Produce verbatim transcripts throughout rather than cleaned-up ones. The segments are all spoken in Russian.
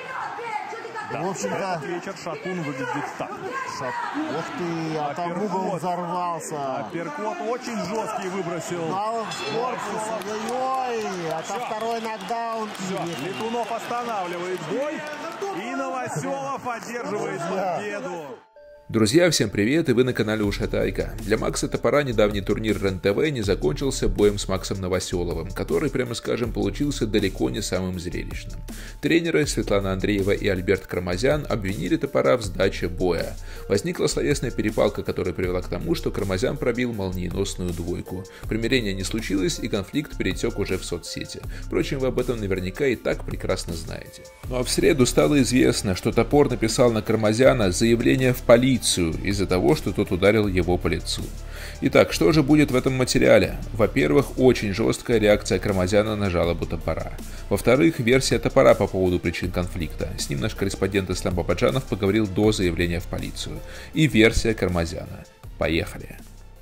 Да, в общем-то, этот вечер Шатун выглядит так. Шат... Ух ты, а там угол взорвался. Апперкот очень жесткий выбросил. Налог в корпус, ой-ой, это Все. второй нокдаун. Все, Летунов останавливает бой, и Новоселов одерживает победу. Друзья, всем привет, и вы на канале Ушатайка. Для Макса Топора недавний турнир РЕН-ТВ не закончился боем с Максом Новоселовым, который, прямо скажем, получился далеко не самым зрелищным. Тренеры Светлана Андреева и Альберт Кармазян обвинили Топора в сдаче боя. Возникла словесная перепалка, которая привела к тому, что Кармазян пробил молниеносную двойку. Примирения не случилось, и конфликт перетек уже в соцсети. Впрочем, вы об этом наверняка и так прекрасно знаете. Ну а в среду стало известно, что Топор написал на Кармазяна заявление в полицию из-за того, что тот ударил его по лицу. Итак, что же будет в этом материале? Во-первых, очень жесткая реакция Кармазяна на жалобу Топора. Во-вторых, версия Топора по поводу причин конфликта. С ним наш корреспондент Ислам Бабаджанов поговорил до заявления в полицию. И версия Кармазяна. Поехали.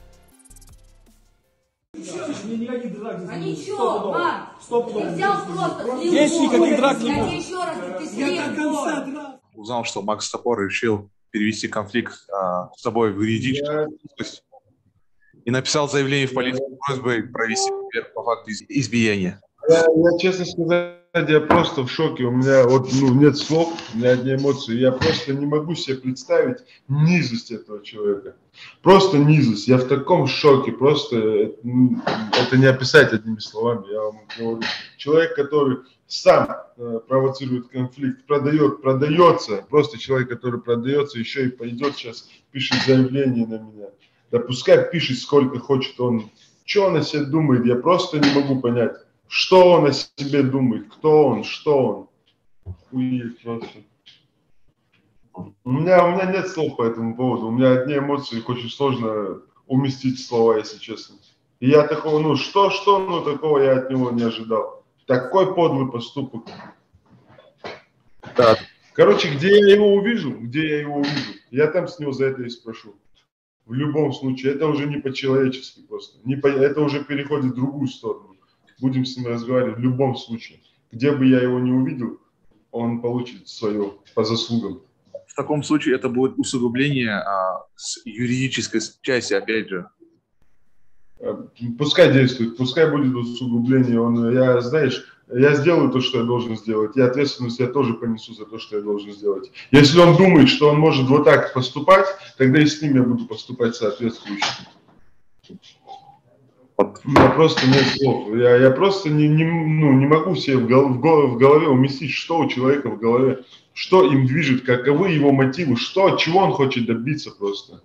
А ничего, мам, ты взял просто, слил Есть никаких драк не я было. тебе еще раз, ты слил Узнал, что Макс Топор решил перевести конфликт а, с собой в юридическую область и написал заявление в полицию с просьбой провести проверку по факту избиения. Я, я, честно сказать, я просто в шоке. У меня вот, ну, нет слов, у меня одни эмоции. Я просто не могу себе представить низость этого человека. Просто низость. Я в таком шоке. Просто это не описать одними словами. Я вам говорю. Человек, который сам э, провоцирует конфликт, продает, продается. Просто человек, который продается, еще и пойдет сейчас, пишет заявление на меня. Да пускай пишет сколько хочет он. Что он о себе думает, я просто не могу понять. Что он о себе думает, кто он, что он. Охуеть просто. У меня, у меня нет слов по этому поводу. У меня одни эмоции, их очень сложно уместить в слова, если честно. И я такого, ну что, что, ну такого я от него не ожидал. Такой подлый поступок. Да. Короче, где я его увижу, где я его увижу, я там с него за это и спрошу. В любом случае, это уже не по-человечески просто. Не по, это уже переходит в другую сторону. Будем с ним разговаривать в любом случае. Где бы я его не увидел, он получит свое по заслугам. В таком случае это будет усугубление а, с юридической части, опять же. Пускай действует, пускай будет усугубление. Он, я, знаешь, я сделаю то, что я должен сделать. И ответственность я тоже понесу за то, что я должен сделать. Если он думает, что он может вот так поступать, тогда и с ним я буду поступать соответствующе. У меня просто нет слов. Я, я просто не, не, ну, не могу себе в, гол, в, гол, в голове уместить, что у человека в голове, что им движет, каковы его мотивы, что, чего он хочет добиться просто.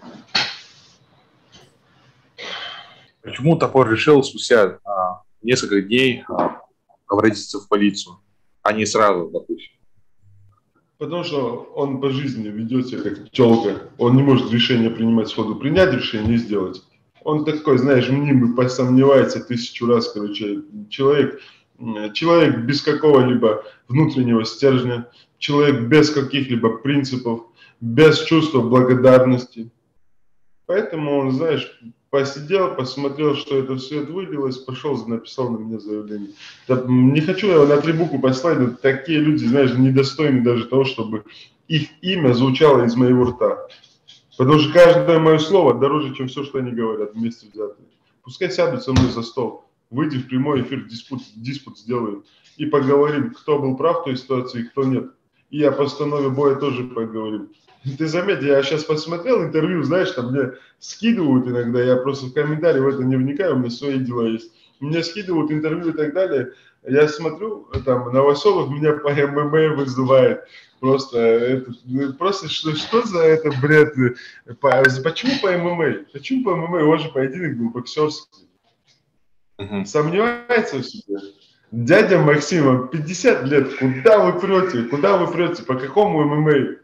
Почему Топор решил спустя а, несколько дней а, обратиться в полицию, а не сразу, допустим? Потому что он по жизни ведет себя как тёлка. Он не может решение принимать сходу, принять решение и сделать. Он такой, знаешь, мнимый, посомневается тысячу раз, короче. Человек, человек без какого-либо внутреннего стержня, человек без каких-либо принципов, без чувства благодарности. Поэтому он, знаешь, посидел, посмотрел, что это все вылилось, пошел, написал на меня заявление. Да, не хочу я на три буквы послать, но такие люди, знаешь, недостойны даже того, чтобы их имя звучало из моего рта. Потому что каждое мое слово дороже, чем все, что они говорят вместе взятые. Пускай сядут со мной за стол, выйдем в прямой эфир, диспут, диспут сделаем и поговорим, кто был прав в той ситуации, кто нет. И о постанове боя тоже поговорим. Ты заметь, я сейчас посмотрел интервью, знаешь, там мне скидывают иногда, я просто в комментарии в это не вникаю, у меня свои дела есть. Мне скидывают интервью и так далее. Я смотрю, там, Новоселов меня по ММА вызывает. Просто, это, просто что, что за это бред? По, почему по ММА? Почему по ММА? Он же поединок был боксерский. Uh-huh. Сомневается в себе. Дядя Максима, пятьдесят лет, куда вы прете? Куда вы прете? По какому ММА?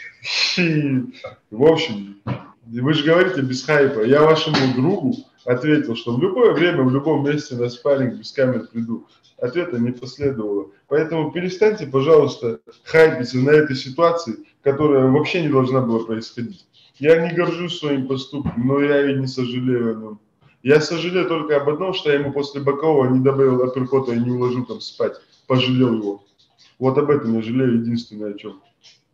В общем, вы же говорите без хайпа. Я вашему другу ответил, что в любое время, в любом месте на спарринг без камер приду. Ответа не последовало. Поэтому перестаньте, пожалуйста, хайпиться на этой ситуации, которая вообще не должна была происходить. Я не горжусь своим поступком, но я и не сожалею о нем. Я сожалею только об одном, что я ему после бокового не добавил апперкота и не уложил там спать. Пожалел его. Вот об этом я жалею единственное, о чем.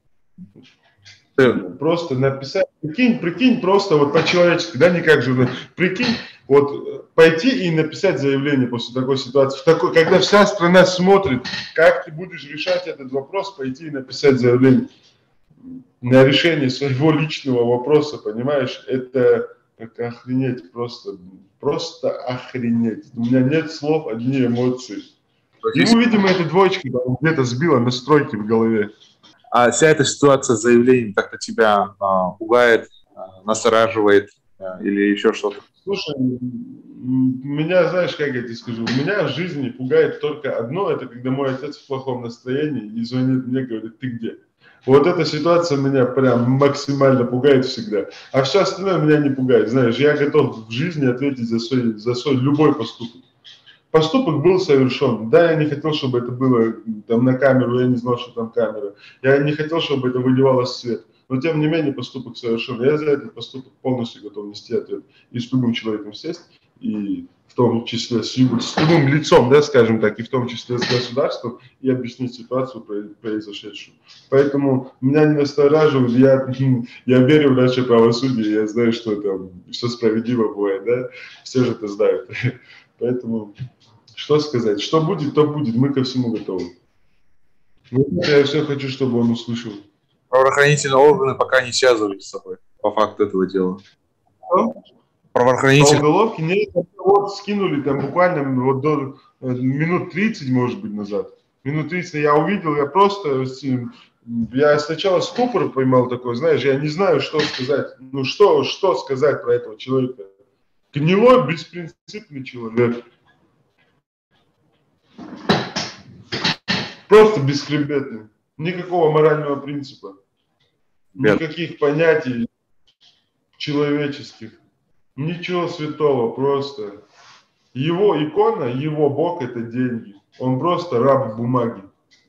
Просто написать, прикинь, прикинь, просто вот по-человечески, да, не как же, прикинь, вот пойти и написать заявление после такой ситуации, в такой, когда вся страна смотрит, как ты будешь решать этот вопрос, пойти и написать заявление на решение своего личного вопроса, понимаешь, это, это охренеть, просто, просто охренеть. У меня нет слов, одни эмоции. Ему, видимо, эта двоечка где-то сбила настройки в голове. А вся эта ситуация с заявлением как-то тебя а, пугает, а, настораживает а, или еще что-то? Слушай, меня, знаешь, как я тебе скажу, меня в жизни пугает только одно, это когда мой отец в плохом настроении и звонит мне, говорит, ты где? Вот эта ситуация меня прям максимально пугает всегда. А все остальное меня не пугает. Знаешь, я готов в жизни ответить за свой, за свой любой поступок. Поступок был совершен. Да, я не хотел, чтобы это было там на камеру, я не знал, что там камера. Я не хотел, чтобы это выливалось в свет. Но тем не менее поступок совершен. Я за этот поступок полностью готов нести ответ. И с любым человеком сесть, и в том числе с любым, с любым лицом, да, скажем так, и в том числе с государством, и объяснить ситуацию произошедшую. Поэтому меня не настораживает, я, я верю в наше правосудие, я знаю, что там все справедливо бывает, да, все же это знают. Поэтому... Что сказать? Что будет, то будет. Мы ко всему готовы. Я все хочу, чтобы он услышал. Правоохранительные органы пока не связывались с собой по факту этого дела. Что? Правоохранительные... По уголовке? Нет, вот скинули там буквально вот до минут тридцать, может быть, назад. Минут тридцать я увидел, я просто... Я сначала ступор поймал такой, знаешь, я не знаю, что сказать. Ну что, что сказать про этого человека? Гнилой, беспринципный человек. Просто бесхребетный. Никакого морального принципа. Нет. Никаких понятий человеческих. Ничего святого, просто. Его икона, его бог – это деньги. Он просто раб бумаги.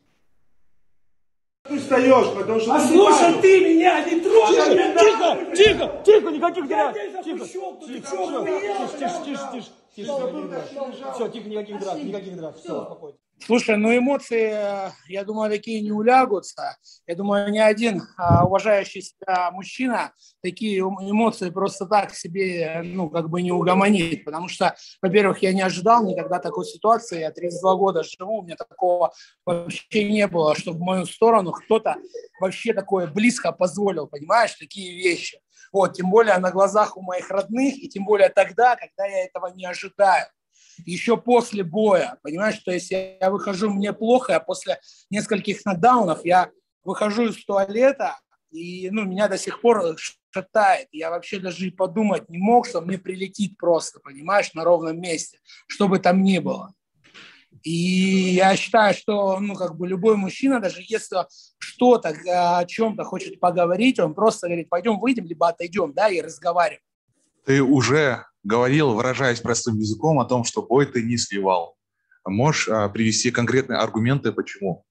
Ты встаешь, потому что... А слушай, ты меня не трогай! Тихо, тихо, тихо, никаких драк. Тихо, Тише, тише, тише, тише. Все, тихо, никаких драк, никаких драк. Все, успокойся. Слушай, ну эмоции, я думаю, такие не улягутся. Я думаю, ни один а, уважающий себя мужчина такие эмоции просто так себе, ну, как бы не угомонит. Потому что, во-первых, я не ожидал никогда такой ситуации. Я тридцать два года живу, у меня такого вообще не было, чтобы в мою сторону кто-то вообще такое близко позволил, понимаешь, такие вещи. Вот, тем более на глазах у моих родных, и тем более тогда, когда я этого не ожидаю. Еще после боя, понимаешь, то есть я, я выхожу, мне плохо, а после нескольких нокдаунов я выхожу из туалета, и ну, меня до сих пор шатает. Я вообще даже и подумать не мог, что мне прилетит просто, понимаешь, на ровном месте, что бы там ни было. И я считаю, что ну, как бы любой мужчина, даже если что-то, о чем-то хочет поговорить, он просто говорит, пойдем выйдем, либо отойдем, да, и разговариваем. Ты уже говорил, выражаясь простым языком, о том, что бой ты не сливал. Можешь а, привести конкретные аргументы, почему?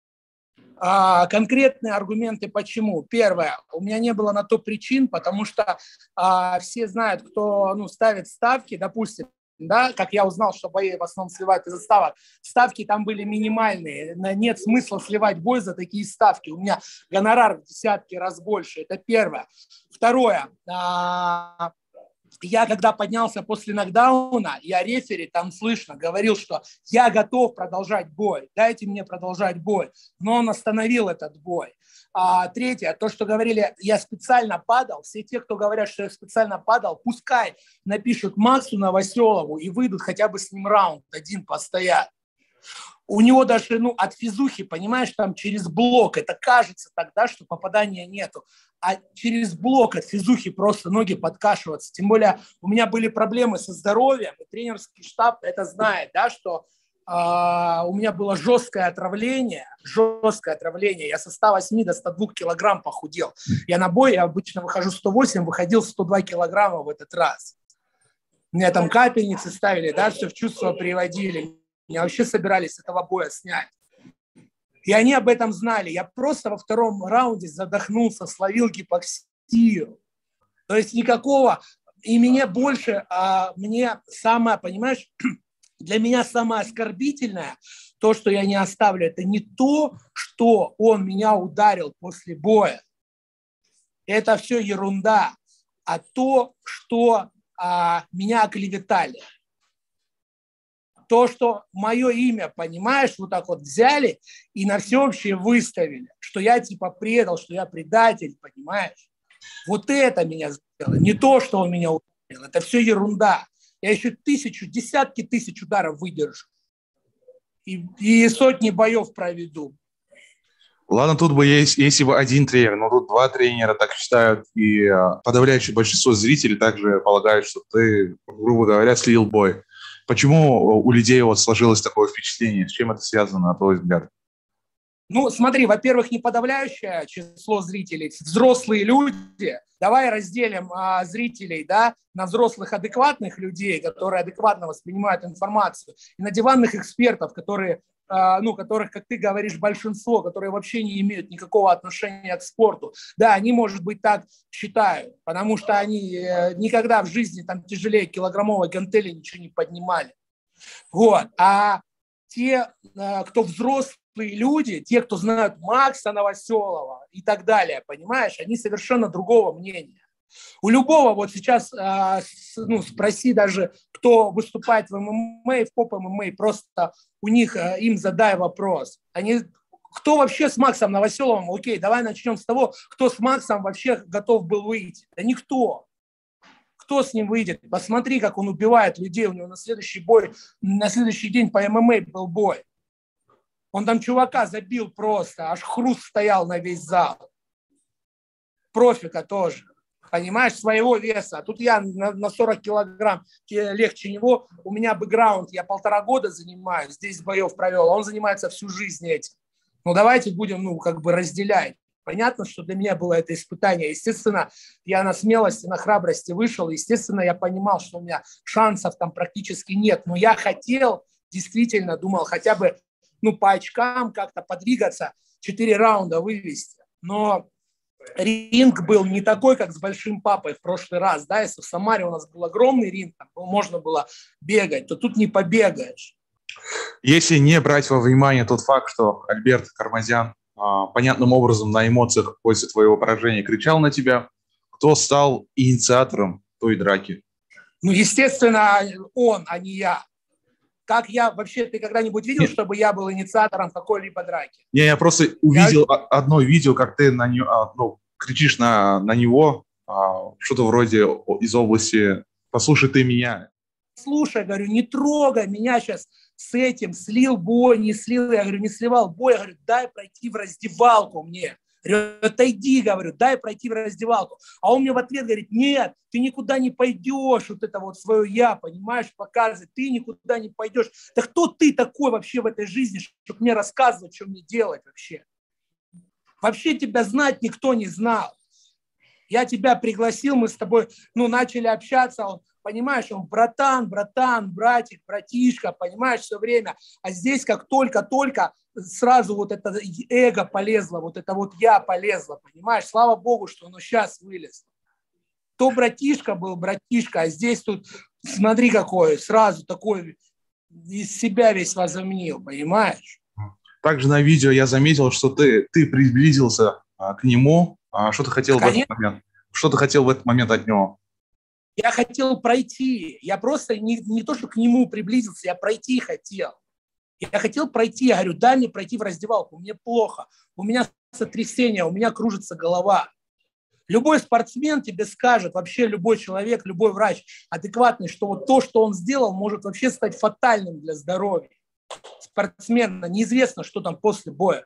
А, конкретные аргументы, почему. Первое, у меня не было на то причин, потому что а, все знают, кто ну, ставит ставки, допустим, да, как я узнал, что бои в основном сливают из-за ставок. Ставки там были минимальные. Нет смысла сливать бой за такие ставки. У меня гонорар в десятки раз больше. Это первое. Второе. А, я когда поднялся после нокдауна, я рефери, там слышно, говорил, что я готов продолжать бой. Дайте мне продолжать бой. Но он остановил этот бой. А, третье, то, что говорили, я специально падал. Все те, кто говорят, что я специально падал, пускай напишут Максу Новоселову и выйдут хотя бы с ним раунд один постоят. У него даже ну, от физухи, понимаешь, там через блок, это кажется тогда, что попадания нету. А через блок от физухи просто ноги подкашиваются. Тем более у меня были проблемы со здоровьем, и тренерский штаб это знает, да, что Uh, у меня было жесткое отравление, жесткое отравление. Я со ста восьми до ста двух килограмм похудел. Я на бой, я обычно выхожу сто восемь, выходил сто два килограмма в этот раз. Меня там капельницы ставили, да, все в чувство приводили. Меня вообще собирались с этого боя снять. И они об этом знали. Я просто во втором раунде задохнулся, словил гипоксию. То есть никакого... И мне больше, а, мне самое, понимаешь... Для меня самое оскорбительное, То, что я не оставлю, это не то, что он меня ударил после боя. Это все ерунда. А то, что а, меня оклеветали. То, что мое имя, понимаешь, вот так вот взяли и на всеобщее выставили, что я типа предал, что я предатель, понимаешь? Вот это меня сделало. Не то, что он меня ударил. Это все ерунда. Я еще тысячу, десятки тысяч ударов выдержу. И, и сотни боев проведу. Ладно, тут бы есть, если бы один тренер, но тут два тренера так считают, и а, подавляющее большинство зрителей также полагают, что ты, грубо говоря, слил бой. Почему у людей вот сложилось такое впечатление? С чем это связано, на твой взгляд? Ну, смотри, во-первых, не подавляющее число зрителей, взрослые люди. Давай разделим а, зрителей, да, на взрослых адекватных людей, которые адекватно воспринимают информацию, и на диванных экспертов, которые, а, ну, которых, как ты говоришь, большинство, которые вообще не имеют никакого отношения к спорту. Да, они, может быть, так считают, потому что они э, никогда в жизни там тяжелее килограммовой гантели ничего не поднимали. Вот. А те, э, кто взрослые, люди, те, кто знают Макса Новоселова и так далее, понимаешь, они совершенно другого мнения. У любого вот сейчас, э, с, ну, спроси даже, кто выступает в ММА, в поп-ММА, просто у них, э, им задай вопрос. Они, кто вообще с Максом Новоселовым, окей, давай начнем с того, кто с Максом вообще готов был выйти. Да никто. Кто с ним выйдет? Посмотри, как он убивает людей, у него на следующий бой, на следующий день по ММА был бой. Он там чувака забил просто, аж хруст стоял на весь зал. Профика тоже, понимаешь, своего веса. А тут я на, на сорок килограмм легче него. У меня бэкграунд, я полтора года занимаюсь, здесь боев провел, а он занимается всю жизнь этим. Ну давайте будем, ну, как бы разделять. Понятно, что для меня было это испытание. Естественно, я на смелости, на храбрости вышел. Естественно, я понимал, что у меня шансов там практически нет. Но я хотел, действительно думал, хотя бы ну, по очкам как-то подвигаться, четыре раунда вывести. Но ринг был не такой, как с Большим Папой в прошлый раз. Да? Если в Самаре у нас был огромный ринг, там можно было бегать, то тут не побегаешь. Если не брать во внимание тот факт, что Альберт Кармазян а, понятным образом на эмоциях после твоего поражения кричал на тебя, кто стал инициатором той драки? Ну, естественно, он, а не я. Как я вообще, ты когда-нибудь видел, Нет. чтобы я был инициатором какой-либо драки? Не, я просто увидел я... одно видео, как ты на него, ну, кричишь на, на него, что-то вроде из области «послушай ты меня». Слушай, говорю, не трогай меня сейчас с этим, слил бой, не слил, я говорю, не сливал бой, я говорю, дай пройти в раздевалку мне. Говорю, отойди, говорю, дай пройти в раздевалку. А он мне в ответ говорит, нет, ты никуда не пойдешь, вот это вот свое я, понимаешь, показывает, ты никуда не пойдешь. Да кто ты такой вообще в этой жизни, чтобы мне рассказывать, что мне делать вообще? Вообще тебя знать никто не знал. Я тебя пригласил, мы с тобой, ну, начали общаться, он, понимаешь, он братан, братан, братик, братишка, понимаешь, все время. А здесь как только-только сразу вот это эго полезло, вот это вот я полезла, понимаешь? Слава Богу, что оно сейчас вылезло. То братишка был братишка, а здесь тут, смотри какой, сразу такой из себя весь возомнил, понимаешь? Также на видео я заметил, что ты, ты приблизился а, к нему. А, что ты хотел Конечно. в этот момент? Что ты хотел в этот момент от него? Я хотел пройти. Я просто не, не то, что к нему приблизился, я пройти хотел. Я хотел пройти, я говорю, дай мне пройти в раздевалку, мне плохо, у меня сотрясение, у меня кружится голова. Любой спортсмен тебе скажет, вообще любой человек, любой врач адекватный, что вот то, что он сделал, может вообще стать фатальным для здоровья спортсмена. Неизвестно, что там после боя.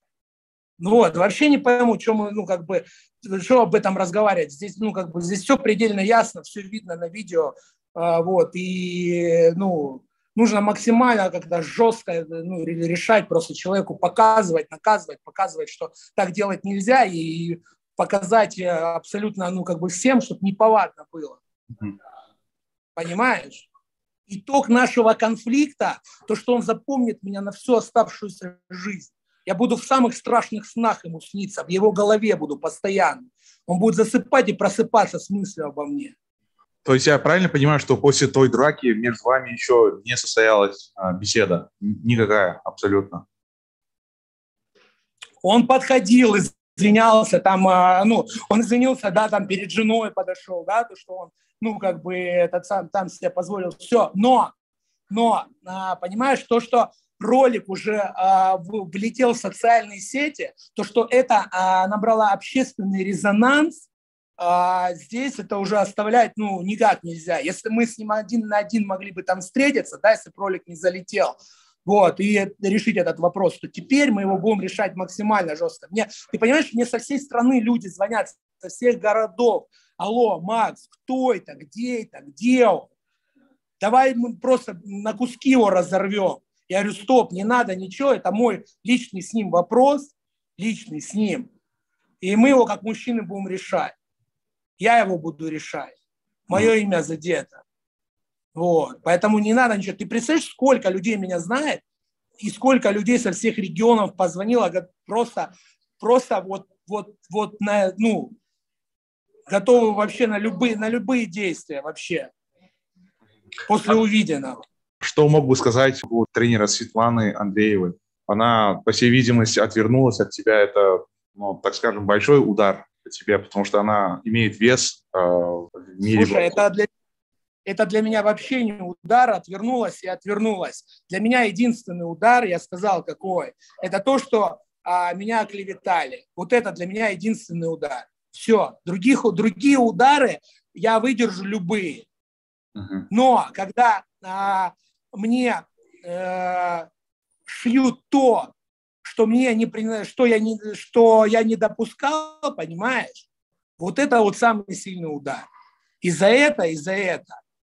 Ну вот, вообще не пойму, что мы, ну, как бы, что об этом разговаривать. Здесь, ну, как бы, здесь все предельно ясно, все видно на видео, а, вот, и, ну, нужно максимально как-то жестко, ну, решать просто человеку, показывать, наказывать, показывать, что так делать нельзя, и показать абсолютно, ну, как бы всем, чтобы неповадно было. Mm-hmm. Понимаешь? Итог нашего конфликта, то, что он запомнит меня на всю оставшуюся жизнь. Я буду в самых страшных снах ему сниться, в его голове буду постоянно. Он будет засыпать и просыпаться с мыслью обо мне. То есть я правильно понимаю, что после той драки между вами еще не состоялась а, беседа? Никакая, абсолютно. Он подходил, извинялся, там, а, ну, он извинился, да, там перед женой подошел, да, то, что он, ну, как бы, этот сам там себе позволил, все, но, но, а, понимаешь, то, что ролик уже а, в, влетел в социальные сети, то, что это а, набрало общественный резонанс, а, здесь это уже оставлять, ну, никак нельзя. Если мы с ним один на один могли бы там встретиться, да, если бы ролик не залетел, вот, и решить этот вопрос, то теперь мы его будем решать максимально жестко. Мне, ты понимаешь, мне со всей страны люди звонят, со всех городов. Алло, Макс, кто это, где это, где он? Давай мы просто на куски его разорвем. Я говорю, стоп, не надо ничего, это мой личный с ним вопрос, личный с ним. И мы его как мужчины будем решать. Я его буду решать. Мое имя задето. Вот. Поэтому не надо ничего. Ты представляешь, сколько людей меня знает, и сколько людей со всех регионов позвонило, просто, просто вот, вот, вот на, ну, готовы вообще на любые, на любые действия вообще после увиденного. Что мог бы сказать у тренера Светланы Андреевой? Она, по всей видимости, отвернулась от тебя. Это, ну, так скажем, большой удар для тебя, потому что она имеет вес э, в мире. Слушай, это для, это для меня вообще не удар, отвернулась и отвернулась. Для меня единственный удар, я сказал, какой, это то, что а, меня оклеветали. Вот это для меня единственный удар. Все, других, другие удары я выдержу любые. Uh-huh. Но когда а, мне э, шьют то, что, мне не, что, я не, что я не допускал, понимаешь, вот это вот самый сильный удар. И за это, и за это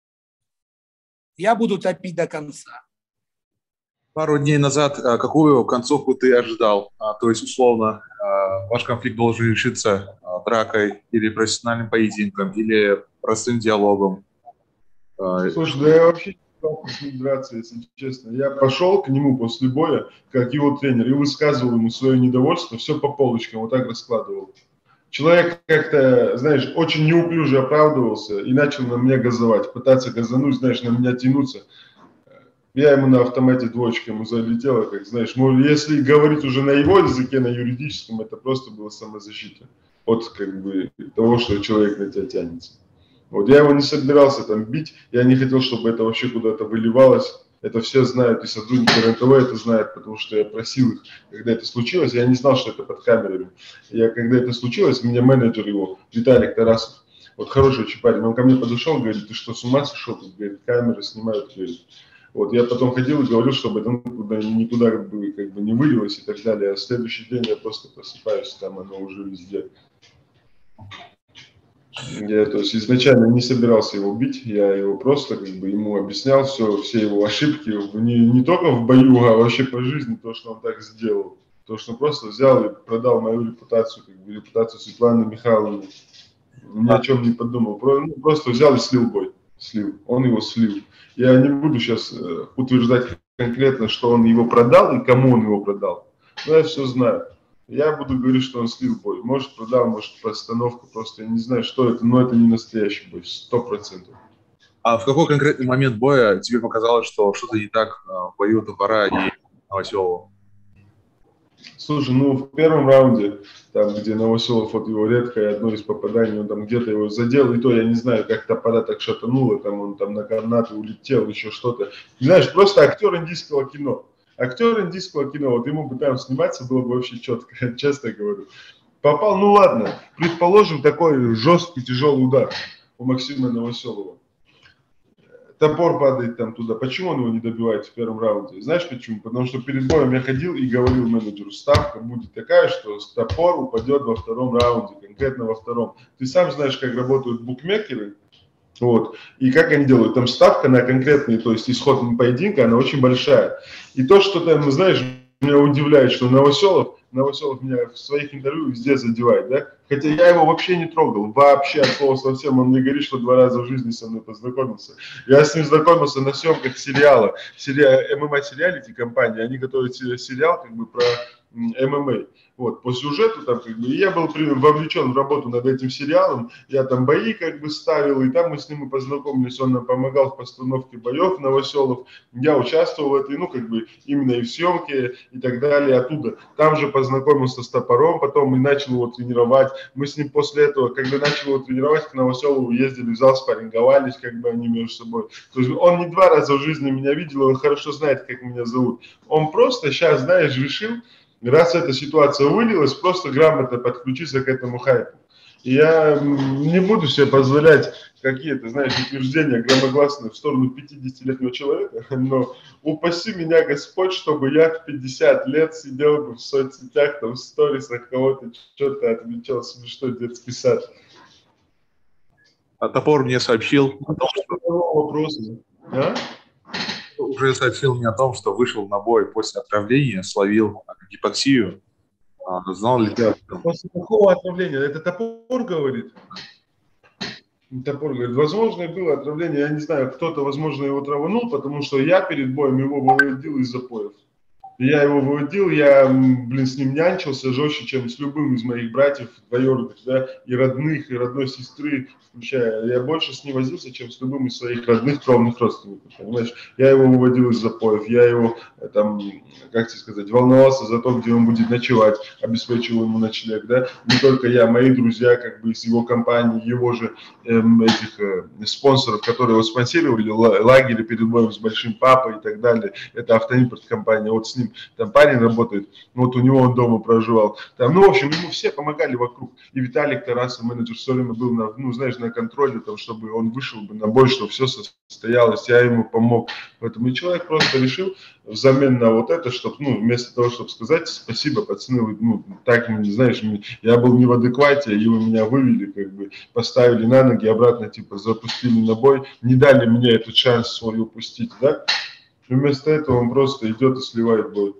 я буду топить до конца. Пару дней назад какую концовку ты ожидал? То есть, условно, ваш конфликт должен решиться дракой или профессиональным поединком, или простым диалогом? Слушай, да я вообще не стал с ним драться, если честно. Я пошел к нему после боя, как его тренер, и высказывал ему свое недовольство, все по полочкам, вот так раскладывал. Человек как-то, знаешь, очень неуклюже оправдывался и начал на меня газовать, пытаться газануть, знаешь, на меня тянуться. Я ему на автомате двоечка ему залетела, как, знаешь, может, если говорить уже на его языке, на юридическом, это просто была самозащита от, как бы, того, что человек на тебя тянется. Вот я его не собирался там бить, я не хотел, чтобы это вообще куда-то выливалось. Это все знают, и сотрудники РЕН-ТВ это знают, потому что я просил их, когда это случилось, я не знал, что это под камерами. Я, когда это случилось, мне менеджер его, Виталик Тарасов, вот хороший очень парень, он ко мне подошел, говорит, ты что, с ума сошел? Тут, говорит, камеры снимают, говорит. Вот я потом ходил и говорил, чтобы это никуда, никуда как бы, как бы не вылилось и так далее. А в следующий день я просто просыпаюсь, там оно уже везде. Я, то есть, изначально не собирался его бить, я его просто как бы ему объяснял все, все его ошибки, не, не только в бою, а вообще по жизни, то, что он так сделал. То, что он просто взял и продал мою репутацию, как бы репутацию Светланы Михайловны, ни о чем не подумал. Просто взял и слил бой, слил, он его слил. Я не буду сейчас утверждать конкретно, что он его продал и кому он его продал, но я все знаю. Я буду говорить, что он слил бой. Может, продал, может, постановку. Просто я не знаю, что это, но это не настоящий бой, сто процентов. А в какой конкретный момент боя тебе показалось, что что-то не так в бою Топора и Новоселова? Слушай, ну в первом раунде, там, где Новоселов, вот его редкое одно из попаданий, он там где-то его задел, и то я не знаю, как Топора так шатануло, там он там на канаты улетел, еще что-то. Знаешь, просто актер индийского кино. Актер индийского кино, вот ему бы там сниматься было бы вообще четко, честно говорю. Попал, ну ладно, предположим, такой жесткий, тяжелый удар у Максима Новоселова. Топор падает там туда. Почему он его не добивает в первом раунде? Знаешь почему? Потому что перед боем я ходил и говорил менеджеру, ставка будет такая, что топор упадет во втором раунде, конкретно во втором. Ты сам знаешь, как работают букмекеры. Вот. И как они делают? Там ставка на конкретный, то есть исход поединка, она очень большая. И то, что там, знаешь, меня удивляет, что Новоселов, Новоселов меня в своих интервью везде задевает, да? Хотя я его вообще не трогал, вообще от слова совсем. Он мне говорит, что два раза в жизни со мной познакомился. Я с ним знакомился на съемках сериала, сериал, эм эм а сериалити компания, они готовят сериал как бы про эм эм а. Вот, по сюжету там, как бы, я был вовлечен в работу над этим сериалом, я там бои как бы ставил, и там мы с ним и познакомились, он нам помогал в постановке боев Новоселов, я участвовал в этой, ну, как бы, именно и в съемке и так далее, оттуда. Там же познакомился с Топором, потом и начал его тренировать, мы с ним после этого, когда начал его тренировать, к Новоселову ездили в зал, спарринговались, как бы они между собой. То есть он не два раза в жизни меня видел, он хорошо знает, как меня зовут. Он просто сейчас, знаешь, решил, раз эта ситуация вылилась, просто грамотно подключиться к этому хайпу. И я не буду себе позволять какие-то, знаешь, утверждения громогласные в сторону пятидесятилетнего человека, но упаси меня Господь, чтобы я в пятьдесят лет сидел бы в соцсетях, там, в сторисах кого-то что-то отмечал, смешной детский сад. А Топор мне сообщил о том, что... Вопросы. А? Уже сообщил мне о том, что вышел на бой после отравления, словил гипоксию. А, знал ли ты? После какого отравления? Это Топор говорит? Топор говорит, возможно, и было отравление, я не знаю, кто-то, возможно, его траванул, потому что я перед боем его выводил из запоев. Я его выводил, я, блин, с ним нянчился жестче, чем с любым из моих братьев двоюродных, да, и родных, и родной сестры, включая. Я больше с ним возился, чем с любым из своих родных, кровных родственников, понимаешь? Я его выводил из запоев, я его, там, как тебе сказать, волновался за то, где он будет ночевать, обеспечивал ему ночлег, да. Не только я, мои друзья, как бы, из его компании, его же эм, этих э, спонсоров, которые его спонсировали, лагеря перед боем с Большим Папой и так далее. Это автоимпорт компания, вот с ним там парень работает, вот у него он дома проживал. Там, ну, в общем, ему все помогали вокруг. И Виталик Тарасов, менеджер, все время был на, ну, знаешь, на контроле, там, чтобы он вышел бы на бой, чтобы все состоялось, я ему помог. Поэтому и человек просто решил взамен на вот это, чтобы, ну, вместо того, чтобы сказать спасибо, пацаны, вы, ну, так, знаешь, я был не в адеквате, и вы меня вывели, как бы, поставили на ноги, обратно, типа, запустили на бой, не дали мне этот шанс свой упустить, да? И вместо этого он просто идет и сливает бой.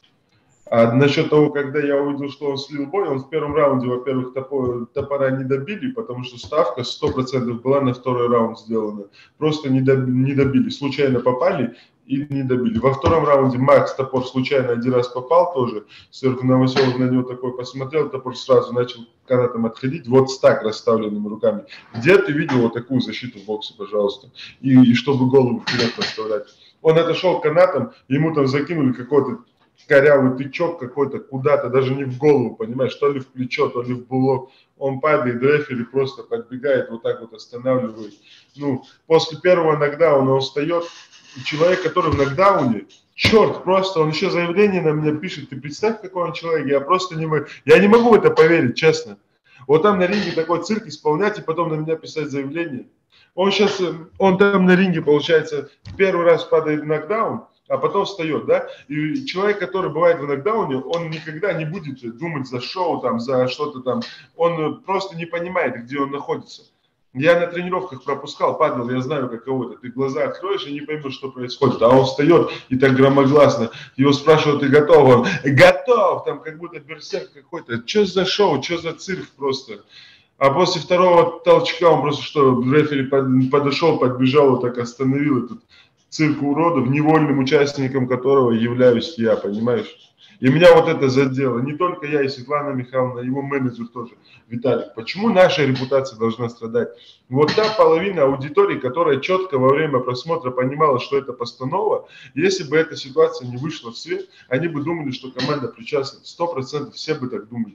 А насчет того, когда я увидел, что он слил бой, он в первом раунде, во-первых, топор, Топора не добили, потому что ставка сто процентов была на второй раунд сделана. Просто не добили, не добили, случайно попали и не добили. Во втором раунде Макс Топор случайно один раз попал тоже. Сверху Новоселов на него такой посмотрел, Топор сразу начал канатом отходить, вот с так расставленными руками. Где ты видел вот такую защиту в боксе, пожалуйста? И, и чтобы голову вперед поставлять. Он отошел канатом, ему там закинули какой-то корявый тычок какой-то куда-то, даже не в голову, понимаешь, то ли в плечо, то ли в булок. Он падает, рефери просто подбегает, вот так вот останавливает. Ну, после первого нокдауна он встает, и человек, который в нокдауне, черт, просто он еще заявление на меня пишет, ты представь, какой он человек, я просто не могу, я не могу в это поверить, честно. Вот там на ринге такой цирк исполнять и потом на меня писать заявление. Он сейчас, он там на ринге, получается, первый раз падает в нокдаун, а потом встает, да? И человек, который бывает в нокдауне, он никогда не будет думать за шоу, там, за что-то там. Он просто не понимает, где он находится. Я на тренировках пропускал, падал, я знаю, каково это. Ты глаза откроешь и не поймешь, что происходит. А он встает и так громогласно. Его спрашивают, ты готов? Он готов! Там как будто берсерк какой-то. Что за шоу, что за цирк просто? А после второго толчка он просто что, рефери подошел, подбежал, вот так остановил этот цирк уродов, невольным участником которого являюсь я, понимаешь? И меня вот это задело. Не только я, и Светлана Михайловна, его менеджер тоже, Виталик. Почему наша репутация должна страдать? Вот та половина аудитории, которая четко во время просмотра понимала, что это постанова, если бы эта ситуация не вышла в свет, они бы думали, что команда причастна. Сто процентов все бы так думали.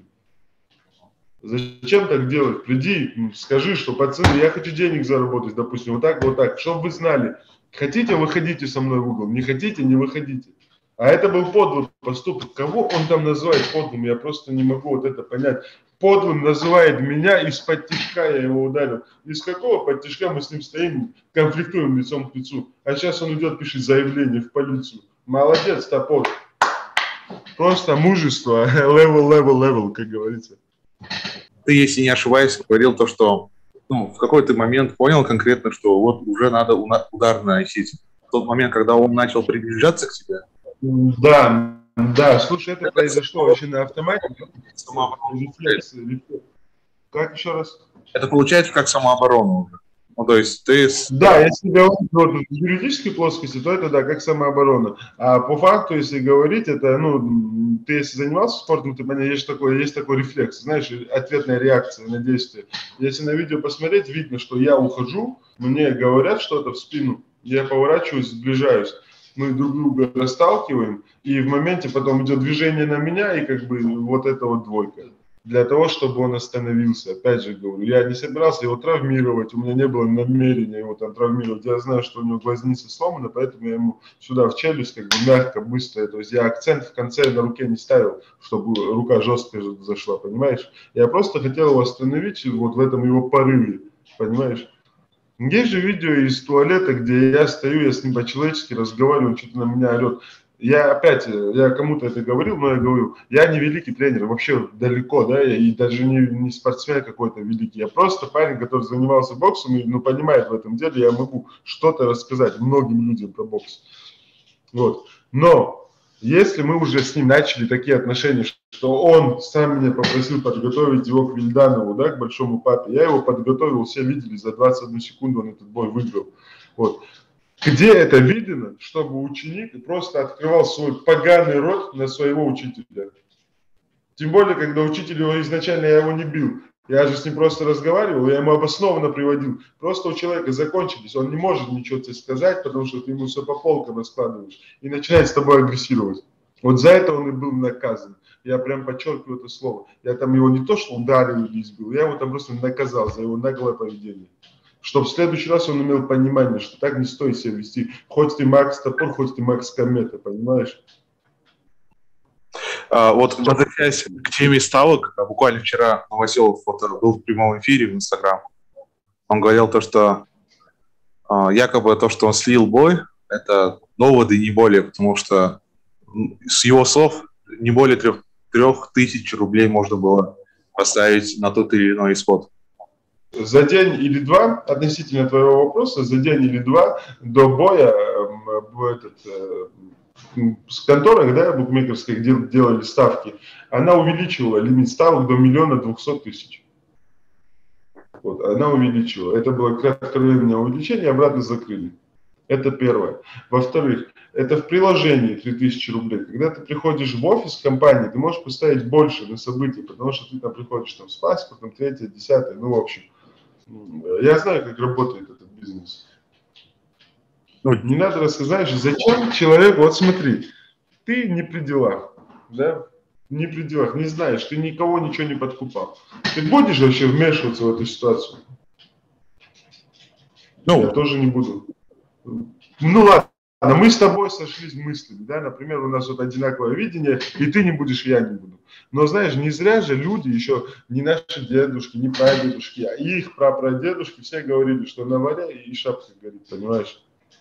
Зачем так делать? Приди, скажи, что, пацаны, я хочу денег заработать, допустим, вот так, вот так, чтобы вы знали. Хотите, выходите со мной в угол, не хотите, не выходите. А это был подлый поступок. Кого он там называет подлым, я просто не могу вот это понять. Подлым называет меня, из-под тишка я его ударил. Из какого под тишка мы с ним стоим, конфликтуем лицом к лицу. А сейчас он идет, пишет заявление в полицию. Молодец, Топор. Просто мужество, level, level, level, как говорится. Ты, если не ошибаюсь, говорил то, что ну, в какой-то момент понял конкретно, что вот уже надо удар наносить. В тот момент, когда он начал приближаться к тебе? Да, да, слушай, это, это произошло очень на автомате. Рефлекс, рефлекс. Как еще раз? Это получается как самооборона уже. Ну, то есть ты... Да, если говорить вот, в юридической плоскости, то это да, как самооборона. А по факту, если говорить, это, ну, ты если занимался спортом, ты понимаешь, есть такой, есть такой рефлекс, знаешь, ответная реакция на действие. Если на видео посмотреть, видно, что я ухожу, мне говорят что-то в спину, я поворачиваюсь, сближаюсь, мы друг друга расталкиваем, и в моменте потом идет движение на меня, и как бы вот это вот двойка. Для того, чтобы он остановился. Опять же говорю, я не собирался его травмировать, у меня не было намерения его там травмировать. Я знаю, что у него глазница сломана, поэтому я ему сюда в челюсть как бы мягко, быстро. То есть я акцент в конце на руке не ставил, чтобы рука жестко зашла, понимаешь? Я просто хотел его остановить вот в этом его порыве, понимаешь? Есть же видео из туалета, где я стою, я с ним по-человечески разговариваю, он что-то на меня орет. Я опять, я кому-то это говорил, но я говорю, я не великий тренер, вообще далеко, да, и даже не, не спортсмен какой-то великий. Я просто парень, который занимался боксом и, ну, понимает в этом деле, я могу что-то рассказать многим людям про бокс. Вот. Но если мы уже с ним начали такие отношения, что он сам меня попросил подготовить его к Вильданову, да, к большому папе, я его подготовил, все видели, за двадцать одну секунду он этот бой выиграл. Вот. Где это видно, чтобы ученик просто открывал свой поганый рот на своего учителя? Тем более, когда учитель его изначально, я его не бил. Я же с ним просто разговаривал, я ему обоснованно приводил. Просто у человека закончились, он не может ничего тебе сказать, потому что ты ему все по полкам раскладываешь и начинает с тобой агрессировать. Вот за это он и был наказан. Я прям подчеркиваю это слово. Я там его не то, что ударил или избил, я его там просто наказал за его наглое поведение. Чтобы в следующий раз он имел понимание, что так не стоит себя вести. Хоть ты Макс Топор, хоть ты Макс Комета, понимаешь? А, вот возвращаясь к теме ставок, буквально вчера Новоселов вот, был в прямом эфире в Инстаграм. Он говорил то, что а, якобы то, что он слил бой, это доводы не более, потому что с его слов не более трех, трех тысяч рублей можно было поставить на тот или иной исход. За день или два, относительно твоего вопроса, за день или два до боя этот, с конторой, да, букмекерской, где делали ставки, она увеличивала лимит ставок до миллиона двухсот тысяч. Вот, она увеличивала. Это было кратковременное увеличение, обратно закрыли. Это первое. Во-вторых, это в приложении три тысячи рублей. Когда ты приходишь в офис компании, ты можешь поставить больше на события, потому что ты там приходишь там, с паспортом, третье, десятое, ну, в общем. Я знаю, как работает этот бизнес. Не надо рассказать, зачем человек, вот смотри, ты не при делах, да, не при делах, не знаешь, ты никого ничего не подкупал. Ты будешь вообще вмешиваться в эту ситуацию? Ну, я тоже не буду. Ну ладно, мы с тобой сошлись мыслями, да, например, у нас вот одинаковое видение, и ты не будешь, и я не буду. Но знаешь, не зря же люди еще, не наши дедушки, не прадедушки, а их прапрадедушки все говорили, что на варе и шапка горит, понимаешь?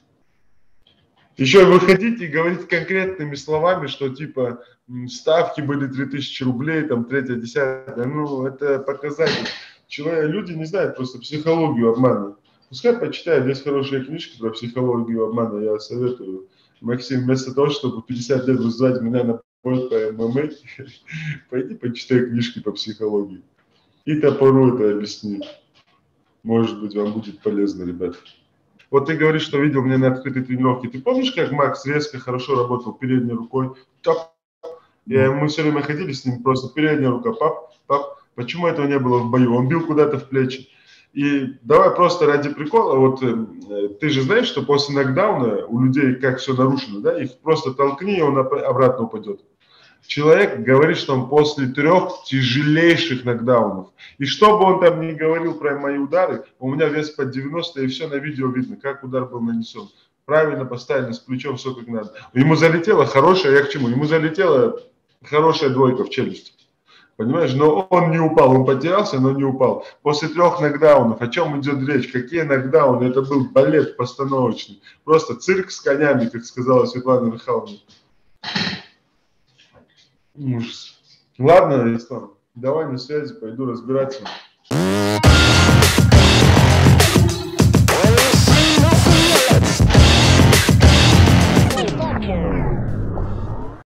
Еще выходить и говорить конкретными словами, что типа ставки были три тысячи рублей, там третье, десятое, ну это показатель. Человек, люди не знают просто психологию обмана. Пускай почитают, есть хорошие книжки про психологию обмана, я советую. Максим, вместо того, чтобы пятьдесят лет вызвать меня на бой по эм эм а, пойди почитай книжки по психологии. И Топору это объясни. Может быть, вам будет полезно, ребят. Вот ты говоришь, что видел меня на открытой тренировке. Ты помнишь, как Макс резко хорошо работал передней рукой? Топ. Я, мы все время ходили с ним, просто передняя рука, пап, пап. Почему этого не было в бою? Он бил куда-то в плечи. И давай просто ради прикола, вот э, ты же знаешь, что после нокдауна у людей как все нарушено, да, их просто толкни, и он обратно упадет. Человек говорит, что он после трех тяжелейших нокдаунов. И что бы он там ни говорил про мои удары, у меня вес под девяносто, и все на видео видно, как удар был нанесен. Правильно поставили, с плечом все как надо. Ему залетела хорошая, я к чему? Ему залетела хорошая двойка в челюсть. Понимаешь, но он не упал, он потерялся, но не упал. После трех нокдаунов, о чем идет речь, какие нокдауны, это был балет постановочный. Просто цирк с конями, как сказала Светлана Михайловна. Ужас. Ладно, Ислам, давай на связи, пойду разбираться.